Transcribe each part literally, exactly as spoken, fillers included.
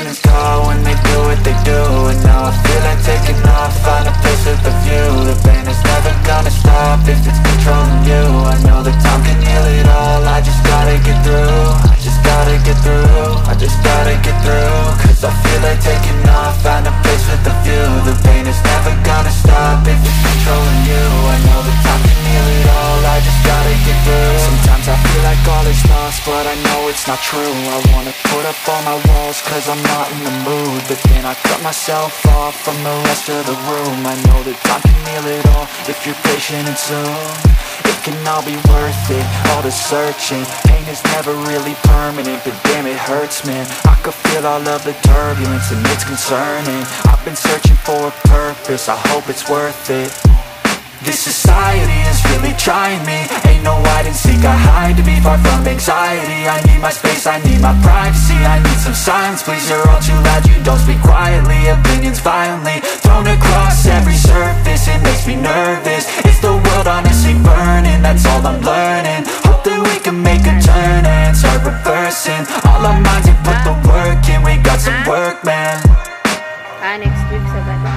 demons call when they do what they do. And now I feel like taking off, find a place with a view. The pain is never gonna stop if it's controlling you. I know that time can heal it all, I just gotta get through. I just gotta get through, I just gotta get through. Cause I feel like taking off, find a place with a view. The pain is never gonna stop if it's controlling you. I know that time can heal it all, I just gotta get through. Sometimes I feel like all is lost, but I know it's not true. I wanna put up all my walls cause I'm not in the mood, but then I cut myself off from the rest of the room. I know that time can heal it all if you're patient and soon. It can all be worth it, all the searching. Pain is never really permanent, but damn it hurts, man. I could feel all of the turbulence and it's concerning. I've been searching for a purpose, I hope it's worth it. This society is really trying me. Ain't no hide and seek, I hide to be far from anxiety. I need my space, I need my privacy. I need some silence, please, you're all too loud. You don't speak quietly, opinions violently thrown across every surface. It makes me nervous, it's the world honestly burning. That's all I'm learning, hope that we can make a turn and start reversing. All our minds and put the work in, we got some work, man. Ah, next week sa bata.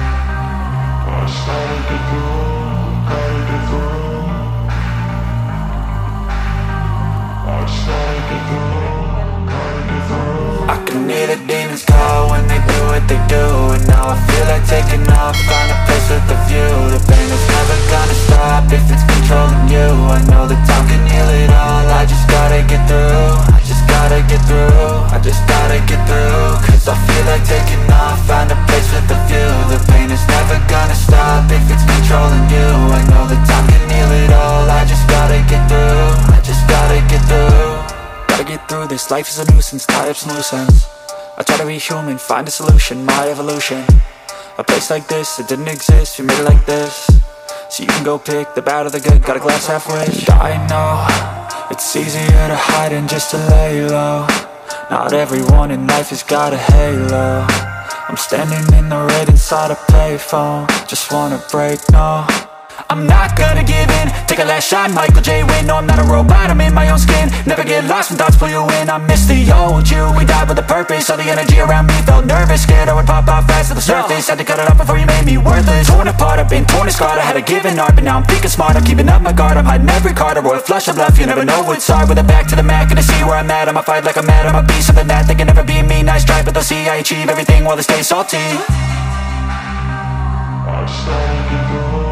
I can hear the demons call when they do what they do. And now I feel like taking off, find a place with a view. The pain is never gonna stop if it's controlling you. I know that time can heal it all, I just gotta get through. I just gotta get through, I just gotta get through. Cause I feel like taking off, find a place with a view. The pain is never gonna stop if it's controlling you. I know that time can heal it all, I just gotta get through. I just gotta get through. Gotta get through this, life is a nuisance, tie up some loose ends. I try to be human, find a solution, my evolution. A place like this, it didn't exist, we made it like this. So you can go pick the bad or the good, got a glass halfway. I know, it's easier to hide than just to lay low. Not everyone in life has got a halo. I'm standing in the red inside a payphone, just wanna break, no. I'm not gonna give in, take a last shot, Michael J. Win. No, I'm not a robot, I'm in my own skin. Never get lost when thoughts pull you in. I miss the old you, we died with a purpose. All the energy around me felt nervous, scared I would pop out fast to the surface. Had to cut it off before you made me worthless. Torn apart, I've been torn and scarred. I had a given art, but now I'm thinking smart. I'm keeping up my guard, I'm hiding every card. A royal flush of love, you never know what's hard. With a back to the mat, gonna see where I'm at. I'ma fight like I'm mad, I'ma be something that they can never be me. Nice try, but they'll see I achieve everything while they stay salty. I started to go.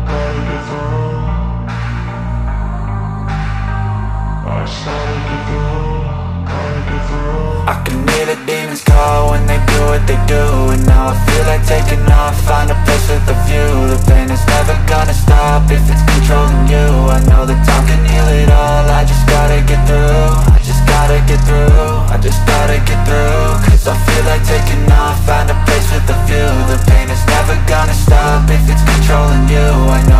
I can hear the demons call when they do what they do. And now I feel like taking off, find a place with a view. The pain is never gonna stop if it's controlling you. I know that time can heal it all, I just gotta get through. I just gotta get through, I just gotta get through. Cause I feel like taking off, find a place with a view. The pain is never gonna stop if it's controlling you. I know